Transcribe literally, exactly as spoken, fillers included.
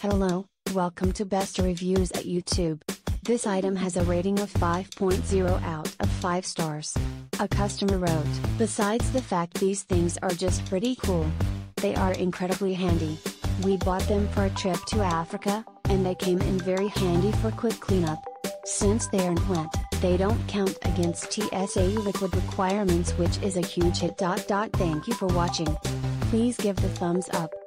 Hello, welcome to Best Reviews at YouTube. This item has a rating of five point zero out of five stars. A customer wrote, "Besides the fact these things are just pretty cool, they are incredibly handy. We bought them for a trip to Africa, and they came in very handy for quick cleanup. Since they aren't wet, they don't count against T S A liquid requirements, which is a huge hit. Thank you for watching. Please give the thumbs up.